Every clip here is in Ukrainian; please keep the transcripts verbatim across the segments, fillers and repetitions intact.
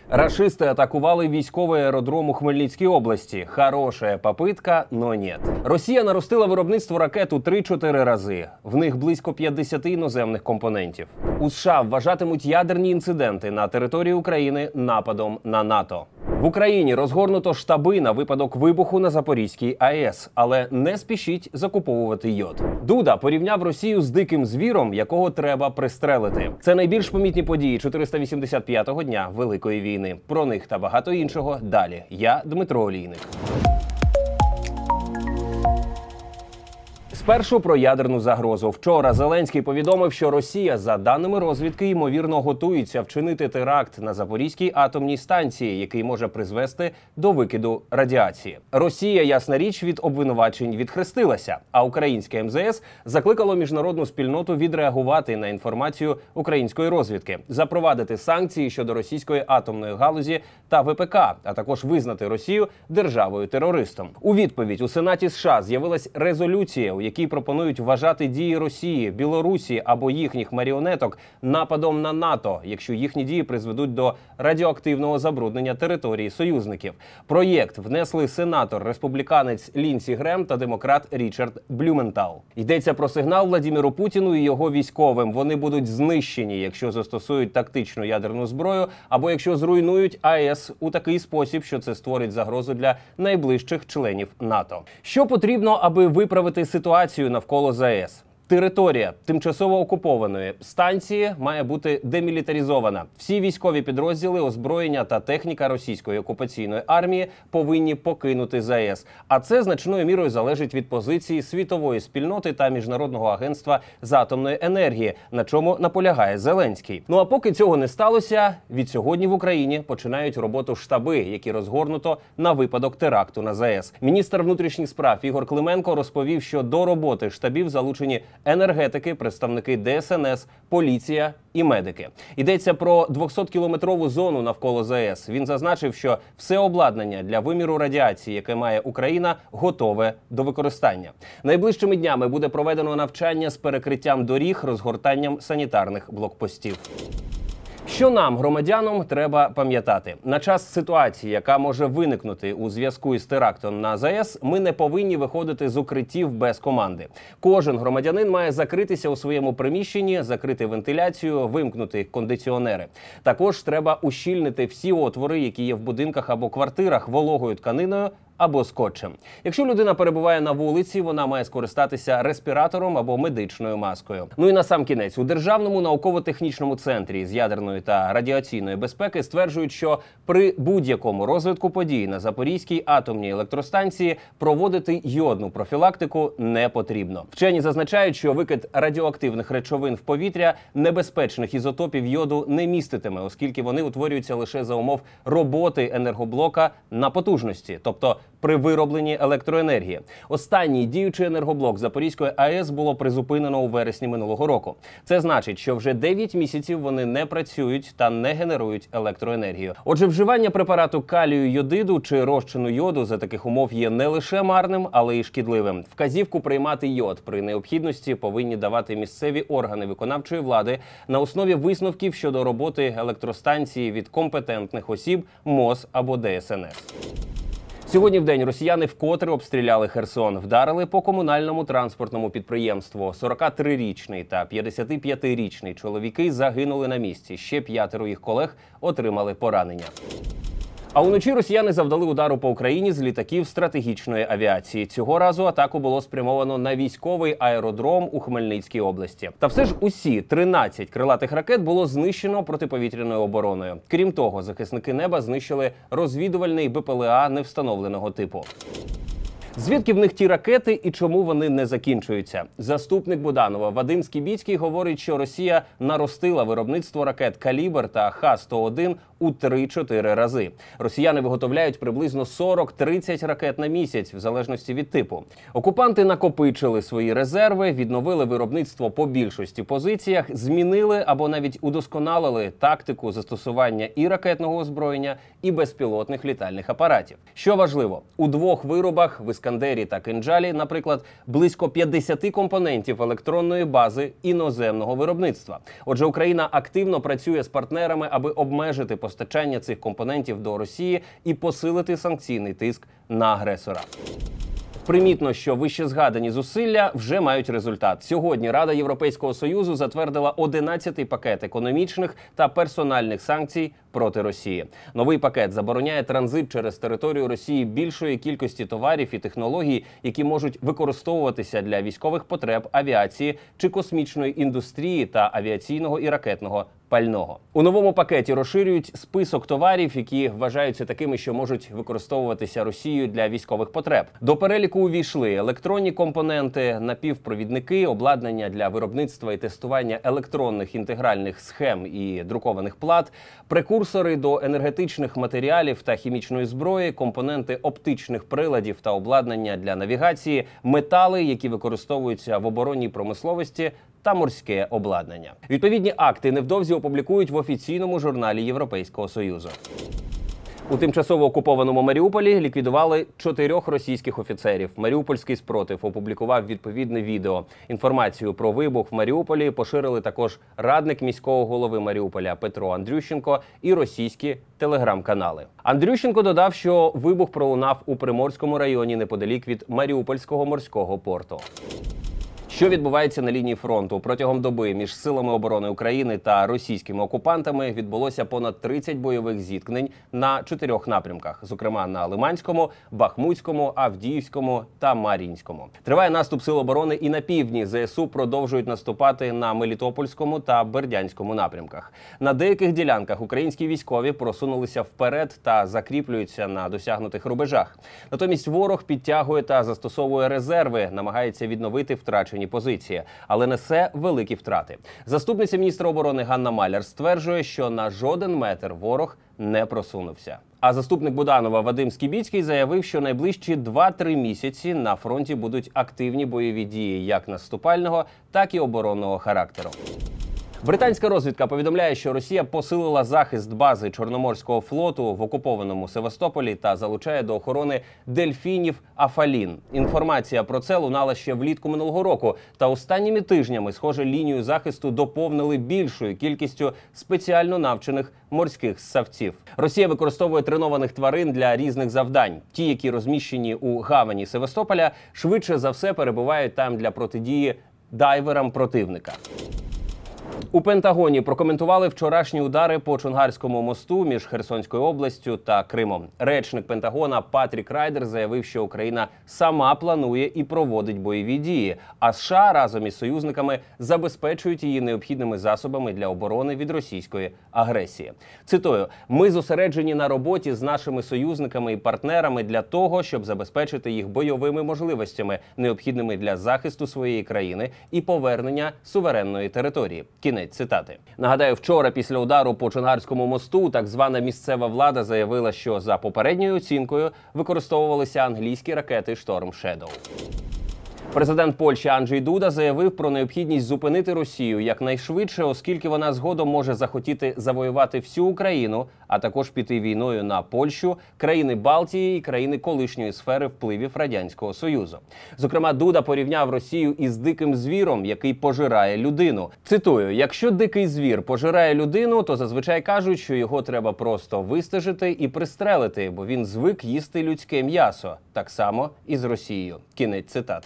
Рашисты атакували військовий аеродром у Хмельницькій області. Хорошая попытка, но нет. Росія наростила виробництво ракет у три-чотири рази. В них близько п'ятдесяти іноземних компонентів. У США вважатимуть ядерні інциденти на території України нападом на НАТО. В Україні розгорнуто штаби на випадок вибуху на Запорізькій АЕС, але не спішіть закуповувати йод. Дуда порівняв Росію з диким звіром, якого треба пристрелити. Це найбільш помітні події чотириста вісімдесят п'ятого дня Великої війни. Про них та багато іншого далі. Я Дмитро Олійник. Спершу про ядерну загрозу. Вчора Зеленський повідомив, що Росія, за даними розвідки, ймовірно готується вчинити теракт на Запорізькій атомній станції, який може призвести до викиду радіації. Росія, ясна річ, від обвинувачень відхрестилася, а українське ем зе ес закликало міжнародну спільноту відреагувати на інформацію української розвідки, запровадити санкції щодо російської атомної галузі та ве пе ка, а також визнати Росію державою-терористом. У відповідь у Сенаті США з'явилась резолюція, у якій пропонують вважати дії Росії, Білорусі або їхніх маріонеток нападом на НАТО, якщо їхні дії призведуть до радіоактивного забруднення території союзників. Проєкт внесли сенатор-республіканець Лінсі Грем та демократ Річард Блюментал. Йдеться про сигнал Владіміру Путіну і його військовим. Вони будуть знищені, якщо застосують тактичну ядерну зброю, або якщо зруйнують АЕС у такий спосіб, що це створить загрозу для найближчих членів НАТО. Що потрібно, аби виправити ситуацію навколо ЗАЕС? Територія тимчасово окупованої станції має бути демілітаризована. Всі військові підрозділи, озброєння та техніка російської окупаційної армії повинні покинути ЗАЕС. А це значною мірою залежить від позиції світової спільноти та Міжнародного агентства з атомної енергії, на чому наполягає Зеленський. Ну а поки цього не сталося, від сьогодні в Україні починають роботу штаби, які розгорнуто на випадок теракту на ЗАЕС. Міністр внутрішніх справ Ігор Клименко розповів, що до роботи штабів залучені енергетики, представники де ес ен ес, поліція і медики. Йдеться про двохсоткілометрову зону навколо ЗАЕС. Він зазначив, що все обладнання для виміру радіації, яке має Україна, готове до використання. Найближчими днями буде проведено навчання з перекриттям доріг, розгортанням санітарних блокпостів. Що нам, громадянам, треба пам'ятати? На час ситуації, яка може виникнути у зв'язку із терактом на ЗАЕС, ми не повинні виходити з укриттів без команди. Кожен громадянин має закритися у своєму приміщенні, закрити вентиляцію, вимкнути кондиціонери. Також треба ущільнити всі отвори, які є в будинках або квартирах, вологою тканиною або скотчем. Якщо людина перебуває на вулиці, вона має скористатися респіратором або медичною маскою. Ну і насамкінець, у Державному науково-технічному центрі з ядерної та радіаційної безпеки стверджують, що при будь-якому розвитку подій на Запорізькій атомній електростанції проводити йодну профілактику не потрібно. Вчені зазначають, що викид радіоактивних речовин в повітря небезпечних ізотопів йоду не міститиме, оскільки вони утворюються лише за умов роботи енергоблока на потужності, тобто при виробленні електроенергії. Останній діючий енергоблок Запорізької АЕС було призупинено у вересні минулого року. Це значить, що вже дев'ять місяців вони не працюють та не генерують електроенергію. Отже, вживання препарату калію йодиду чи розчину йоду за таких умов є не лише марним, але й шкідливим. Вказівку приймати йод при необхідності повинні давати місцеві органи виконавчої влади на основі висновків щодо роботи електростанції від компетентних осіб МОЗ або де ес ен ес. Сьогодні в день росіяни вкотре обстріляли Херсон, вдарили по комунальному транспортному підприємству. сорокатрирічний та п'ятдесятип'ятирічний чоловіки загинули на місці. Ще п'ятеро їх колег отримали поранення. А уночі росіяни завдали удару по Україні з літаків стратегічної авіації. Цього разу атаку було спрямовано на військовий аеродром у Хмельницькій області. Та все ж усі тринадцять крилатих ракет було знищено протиповітряною обороною. Крім того, захисники неба знищили розвідувальний бе пе ел а невстановленого типу. Звідки в них ті ракети і чому вони не закінчуються? Заступник Буданова Вадим Скібіцький говорить, що Росія наростила виробництво ракет «Калібр» та ха сто один у три-чотири рази. Росіяни виготовляють приблизно сорок-тридцять ракет на місяць, в залежності від типу. Окупанти накопичили свої резерви, відновили виробництво по більшості позиціях, змінили або навіть удосконалили тактику застосування і ракетного озброєння, і безпілотних літальних апаратів. Що важливо, у двох виробах вискакують Іскандері та Кинджалі, наприклад, близько п'ятдесят компонентів електронної бази іноземного виробництва. Отже, Україна активно працює з партнерами, аби обмежити постачання цих компонентів до Росії і посилити санкційний тиск на агресора. Примітно, що вище згадані зусилля вже мають результат. Сьогодні Рада Європейського Союзу затвердила одинадцятий пакет економічних та персональних санкцій проти Росії. Новий пакет забороняє транзит через територію Росії більшої кількості товарів і технологій, які можуть використовуватися для військових потреб авіації чи космічної індустрії та авіаційного і ракетного пального. У новому пакеті розширюють список товарів, які вважаються такими, що можуть використовуватися Росією для військових потреб. До переліку увійшли електронні компоненти, напівпровідники, обладнання для виробництва і тестування електронних інтегральних схем і друкованих плат, прекурсори до енергетичних матеріалів та хімічної зброї, компоненти оптичних приладів та обладнання для навігації, метали, які використовуються в оборонній промисловості, та морське обладнання. Відповідні акти невдовзі опублікують в офіційному журналі Європейського Союзу. У тимчасово окупованому Маріуполі ліквідували чотирьох російських офіцерів. Маріупольський спротив опублікував відповідне відео. Інформацію про вибух в Маріуполі поширили також радник міського голови Маріуполя Петро Андрющенко і російські телеграм-канали. Андрющенко додав, що вибух пролунав у Приморському районі неподалік від Маріупольського морського порту. Що відбувається на лінії фронту? Протягом доби між силами оборони України та російськими окупантами відбулося понад тридцять бойових зіткнень на чотирьох напрямках, зокрема на Лиманському, Бахмутському, Авдіївському та Мар'їнському. Триває наступ сил оборони і на півдні. ЗСУ продовжують наступати на Мелітопольському та Бердянському напрямках. На деяких ділянках українські військові просунулися вперед та закріплюються на досягнутих рубежах. Натомість ворог підтягує та застосовує резерви, намагається відновити втрачені позиції, але несе великі втрати. Заступниця міністра оборони Ганна Маляр стверджує, що на жоден метр ворог не просунувся. А заступник Буданова Вадим Скібіцький заявив, що найближчі два-три місяці на фронті будуть активні бойові дії як наступального, так і оборонного характеру. Британська розвідка повідомляє, що Росія посилила захист бази Чорноморського флоту в окупованому Севастополі та залучає до охорони дельфінів Афалін. Інформація про це лунала ще влітку минулого року, та останніми тижнями, схоже, лінію захисту доповнили більшою кількістю спеціально навчених морських ссавців. Росія використовує тренованих тварин для різних завдань. Ті, які розміщені у гавані Севастополя, швидше за все перебувають там для протидії дайверам противника. У Пентагоні прокоментували вчорашні удари по Чонгарському мосту між Херсонською областю та Кримом. Речник Пентагона Патрік Райдер заявив, що Україна сама планує і проводить бойові дії, а США разом із союзниками забезпечують її необхідними засобами для оборони від російської агресії. Цитую: «Ми зосереджені на роботі з нашими союзниками і партнерами для того, щоб забезпечити їх бойовими можливостями, необхідними для захисту своєї країни і повернення суверенної території». Кінець цитати. Нагадаю, вчора після удару по Чонгарському мосту так звана місцева влада заявила, що за попередньою оцінкою використовувалися англійські ракети «Шторм Shadow». Президент Польщі Анджей Дуда заявив про необхідність зупинити Росію якнайшвидше, оскільки вона згодом може захотіти завоювати всю Україну, а також піти війною на Польщу, країни Балтії і країни колишньої сфери впливів Радянського Союзу. Зокрема, Дуда порівняв Росію із диким звіром, який пожирає людину. Цитую: «Якщо дикий звір пожирає людину, то зазвичай кажуть, що його треба просто вистежити і пристрелити, бо він звик їсти людське м'ясо. Так само і з Росією». Кінець цитати.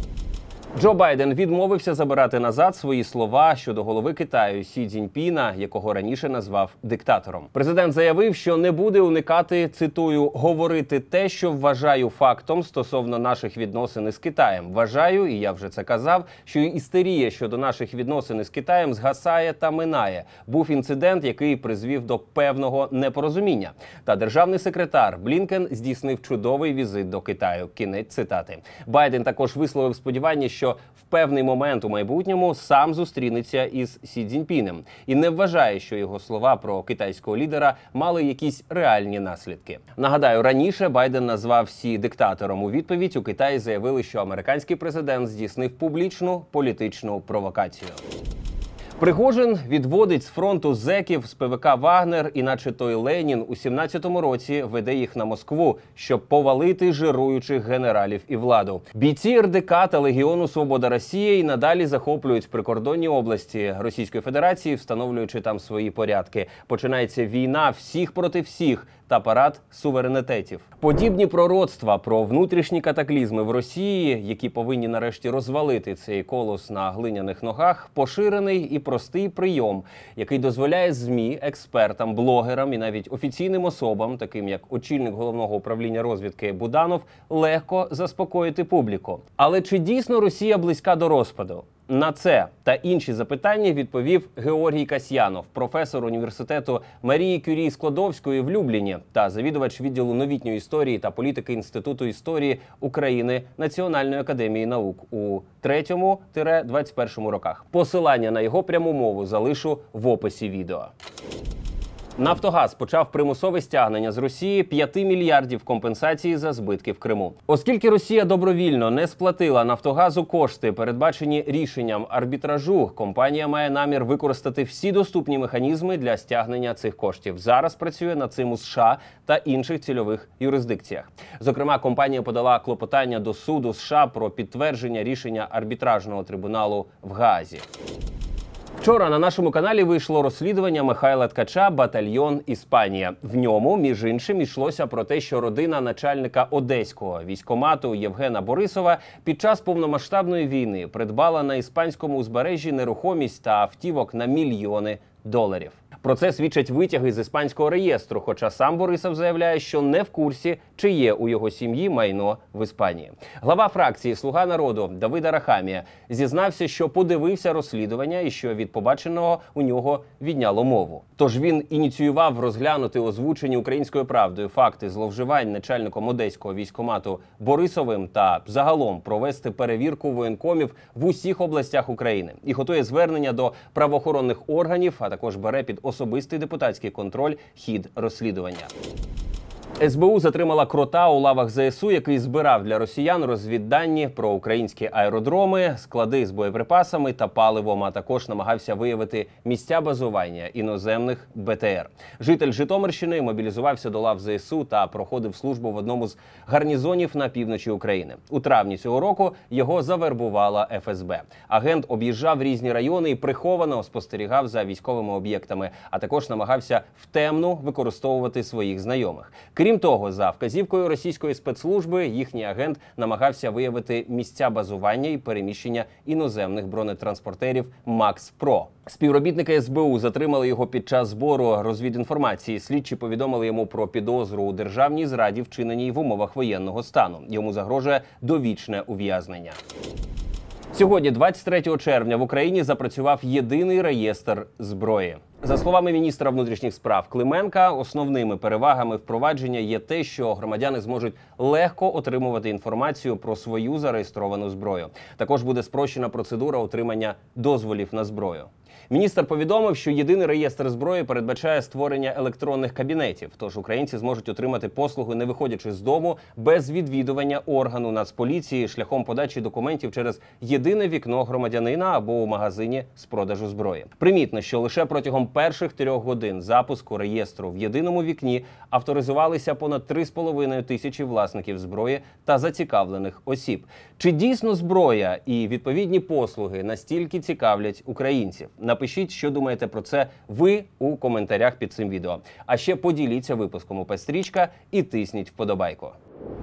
Джо Байден відмовився забирати назад свої слова щодо голови Китаю Сі Цзіньпіна, якого раніше назвав диктатором. Президент заявив, що не буде уникати, цитую, «говорити те, що вважаю фактом стосовно наших відносин із Китаєм. Вважаю, і я вже це казав, що істерія щодо наших відносин із Китаєм згасає та минає. Був інцидент, який призвів до певного непорозуміння. Та державний секретар Блінкен здійснив чудовий візит до Китаю». Кінець цитати. Байден також висловив сподівання, що в певний момент у майбутньому сам зустрінеться із Сі Цзіньпінем і не вважає, що його слова про китайського лідера мали якісь реальні наслідки. Нагадаю, раніше Байден назвав Сі диктатором. У відповідь у Китаї заявили, що американський президент здійснив публічну політичну провокацію. Пригожин відводить з фронту зеків з ПВК «Вагнер», іначе той Ленін у сімнадцятому році веде їх на Москву, щоб повалити жируючих генералів і владу. Бійці ер де ка та Легіону «Свобода Росії» і надалі захоплюють прикордонні області Російської Федерації, встановлюючи там свої порядки. Починається війна всіх проти всіх та парад суверенітетів. Подібні пророцтва про внутрішні катаклізми в Росії, які повинні нарешті розвалити цей колос на глиняних ногах, поширений і простий прийом, який дозволяє ЗМІ, експертам, блогерам і навіть офіційним особам, таким як очільник Головного управління розвідки Буданов, легко заспокоїти публіку. Але чи дійсно Росія близька до розпаду? На це та інші запитання відповів Георгій Касьянов, професор університету Марії Кюрі Складовської в Любліні та завідувач відділу новітньої історії та політики Інституту історії України Національної академії наук у третьому - двадцять першому роках. Посилання на його пряму мову залишу в описі відео. Нафтогаз почав примусове стягнення з Росії п'яти мільярдів компенсації за збитки в Криму. Оскільки Росія добровільно не сплатила Нафтогазу кошти, передбачені рішенням арбітражу, компанія має намір використати всі доступні механізми для стягнення цих коштів. Зараз працює над цим у США та інших цільових юрисдикціях. Зокрема, компанія подала клопотання до суду США про підтвердження рішення арбітражного трибуналу в Гаазі. Вчора на нашому каналі вийшло розслідування Михайла Ткача «Батальйон Іспанія». В ньому, між іншим, йшлося про те, що родина начальника одеського військкомату Євгена Борисова під час повномасштабної війни придбала на іспанському узбережжі нерухомість та автівок на мільйони доларів. Про це свідчать витяги з іспанського реєстру, хоча сам Борисов заявляє, що не в курсі, чи є у його сім'ї майно в Іспанії. Глава фракції «Слуга народу» Давид Арахамія зізнався, що подивився розслідування і що від побаченого у нього відняло мову. Тож він ініціював розглянути озвучені «Українською правдою» факти зловживань начальником одеського військкомату Борисовим та загалом провести перевірку воєнкомів в усіх областях України. І готує звернення до правоохоронних органів, а також бере під особистий депутатський контроль хід розслідування. ес бе у затримала крота у лавах зе ес у, який збирав для росіян розвіддані про українські аеродроми, склади з боєприпасами та паливом, а також намагався виявити місця базування іноземних бе те ер. Житель Житомирщини мобілізувався до лав зе ес у та проходив службу в одному з гарнізонів на півночі України. У травні цього року його завербувала еф ес бе. Агент об'їжджав різні райони і приховано спостерігав за військовими об'єктами, а також намагався втемну використовувати своїх знайомих. Крім того, за вказівкою російської спецслужби, їхній агент намагався виявити місця базування і переміщення іноземних бронетранспортерів «Макс Про». Співробітники ес бе у затримали його під час збору розвідінформації. Слідчі повідомили йому про підозру у державній зраді, вчиненій в умовах воєнного стану. Йому загрожує довічне ув'язнення. Сьогодні, двадцять третього червня, в Україні запрацював єдиний реєстр зброї. За словами міністра внутрішніх справ Клименка, основними перевагами впровадження є те, що громадяни зможуть легко отримувати інформацію про свою зареєстровану зброю. Також буде спрощена процедура отримання дозволів на зброю. Міністр повідомив, що єдиний реєстр зброї передбачає створення електронних кабінетів, тож українці зможуть отримати послуги, не виходячи з дому, без відвідування органу Нацполіції шляхом подачі документів через єдине вікно громадянина або у магазині з продажу зброї. Примітно, що лише протягом перших трьох годин запуску реєстру в єдиному вікні авторизувалися понад три з половиною тисячі власників зброї та зацікавлених осіб. Чи дійсно зброя і відповідні послуги настільки цікавлять українців? Напишіть, що думаєте про це ви у коментарях під цим відео. А ще поділіться випуском у Пестрічка і тисніть вподобайку.